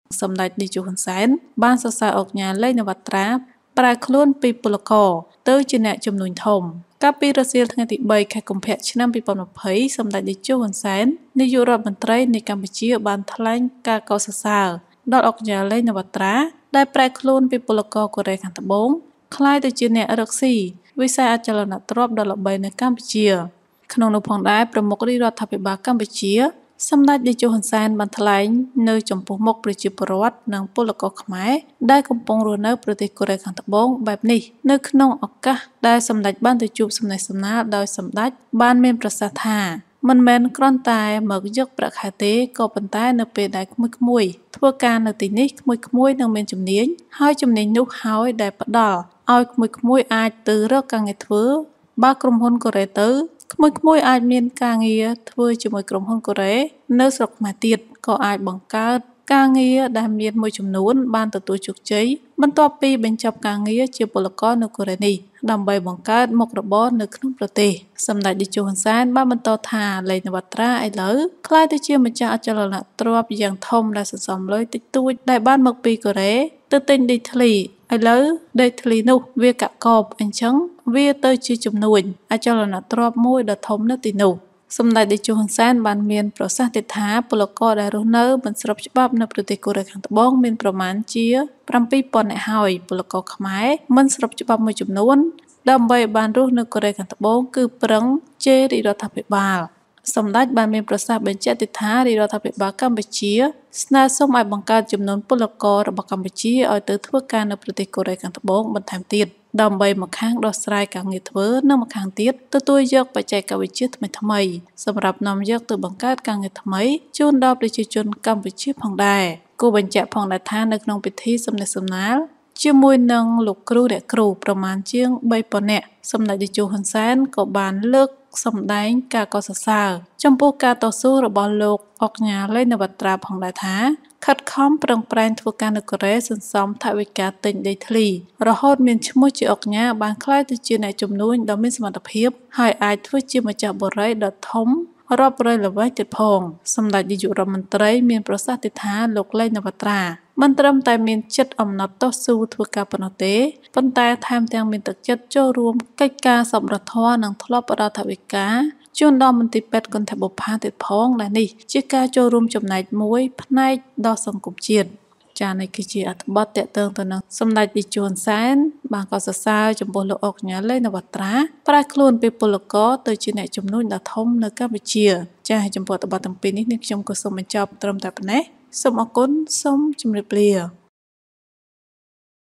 សម្ដេចនាយកហ៊ុនសែនបានសរសើរអង្គការលេងនវត្រាប្រែខ្លួនពីពលករទៅជាអ្នកជំនួញធំកាលពីរសៀលថ្ងៃទី3ខែកុម្ភៈឆ្នាំ2020សម្ដេចនាយកហ៊ុនសែននាយករដ្ឋមន្ត្រីនៃកម្ពុជាបានថ្លែងការកោតសរសើរដល់អង្គការលេងនវត្រាដែលប្រែខ្លួនពីពលករកូរ៉េខាងត្បូងក្លាយទៅជាអ្នករកស៊ីវិស័យអចលនទ្រព្យដ៏ល្បីនៅកម្ពុជាក្នុងនោះផងដែរប្រមុខរាជរដ្ឋាភិបាលកម្ពុជាសម្ដេចនាយកហ៊ុនសែនបានថ្លែងនៅចំពោះមុខប្រជាពលរដ្ឋនិងពលករខ្មែរដែលកំពុងរស់នៅប្រទេសកូរ៉េខាងត្បូងបែបនេះនៅក្នុងឱកាសដែលសម្ដេចបានទៅជួបសំណេះសំណាលដោយសម្ដេចបានមានប្រសាសន៍ថាមិនមែនគ្រាន់តែមកយកប្រាក់ខែទេក៏ប៉ុន្តែនៅពេលដែលក្មួយៗធ្វើការនៅទីនេះក្មួយៗនឹងមានជំនាញហើយជំនាញនោះហើយដែលផ្ដល់ឲ្យក្មួយៗអាចទៅរកការងារធ្វើបើក្រុមហ៊ុនកូរ៉េទៅក្មួយៗអាចមានការងារធ្វើជាមួយក្រុមហ៊ុនកូរ៉េនៅស្រុកខ្មែរទៀតក៏អាចបង្កើតការងារដែលមានមួយចំនួនបានទទួលជោគជ័យបន្ទាប់ពីបញ្ចប់ការងារជាពលករនៅកូរ៉េនេះដើម្បីបង្កើតមុខរបរនៅក្នុងប្រទេសសម្ដេចនាយកហ៊ុនសែនបានបន្តថាលេងនវត្រាឥឡូវក្លាយទៅជាម្ចាស់អចលនទ្រព្យយ៉ាងធំដែលសន្សំលុយតិចតួចដែលបានមកពីកូរ៉េទៅទិញដីធ្លីឥឡូវដីធ្លីនោះវាកាក់កបអញ្ចឹងវាទៅជាជំនួញអចលនទ្រព្យមួយដ៏ធំនៅទីនោះសម្ដេចនាយកហ៊ុនសែនបានមានប្រសាសន៍ទៀតថាពលករដែលរស់នៅមិនស្របច្បាប់នៅប្រទេសកូរ៉េខាងត្បូងមានប្រមាណជា 7,000 នាក់ហើយពលករខ្មែរមិនស្របច្បាប់មួយចំនួនដើម្បីបានរស់នៅកូរ៉េខាងត្បូងគឺប្រឹងជេររាជរដ្ឋាភិបាលសម្ដេចបានមានប្រសាសន៍បញ្ជាក់ទៀតថារាជរដ្ឋាភិបាលកម្ពុជាស្នើសុំឲ្យបង្កើតចំនួនពលកររបស់កម្ពុជាឲ្យទៅធ្វើការនៅប្រទេសកូរ៉េខាងត្បូងបន្ថែមទៀតដើម្បីម្ខាងដោះស្រាយការងារធ្វើនិងម្ខាងទៀតទទួលយកបច្ចេកវិទ្យាថ្មីៗសម្រាប់នាំយកទៅបង្កើតការងារថ្មីជូនដល់ប្រជាជនកម្ពុជាផងដែរគូបញ្ជាក់ផងដែរថានៅក្នុងពិធីសំណេះសំណាលជាមួយនឹងលោកគ្រូអ្នកគ្រូប្រមាណជាង 3,000 នាក់សម្ដេចនាយកហ៊ុនសែនក៏បានលើកសម្ដែងការកោតសរសើរចំពោះការតស៊ូរបស់លោកអង្គការលេងនវត្រាផងដែរថាខិតខំប្រឹងប្រែងធ្វើការនៅកូរ៉េសន្សំថវិកាទិញដីធ្លីរហូតមានឈ្មោះជាអង្គការបានក្លាយទៅជាអ្នកជំនួញដ៏មានសមត្ថភាពហើយអាចធ្វើជាម្ចាស់បុរីដ៏ធំរាប់រយល្វែងទៀតផងសម្ដេចនាយករដ្ឋមន្ត្រីមានប្រសាសន៍ទៀតថាលោកលេងនវត្រាមិនត្រឹមតែមានចិត្តអំណត់តស៊ូធ្វើការប៉ុណ្ណោះទេប៉ុន្តែថែមទាំងមានទឹកចិត្តចូលរួមកិច្ចការសប្បុរសធម៌និងធ្លាប់ផ្ដល់ថវិកាជូនដល់មន្ទីរពេទ្យគន្ធបុប្ផាទៀតផងដែលនេះជាការចូលរួមចំណែកមួយផ្នែកដល់សង្គមជាតិចា៎នេះគឺជាអត្ថបទទាក់ទងទៅនឹងសម្ដេចនាយកហ៊ុនសែនបានក៏សរសើរចំពោះលោកអង្គការលេងនវត្រាប្រែខ្លួនពីពលករទៅជាអ្នកជំនួញដ៏ធំនៅកម្ពុជាចា៎ចំពោះអត្ថបទទាំងពីរនេះខ្ញុំក៏សូមបញ្ចប់ត្រឹមតែប៉ុណ្ណេះសូមអរគុណសូមជម្រាបលា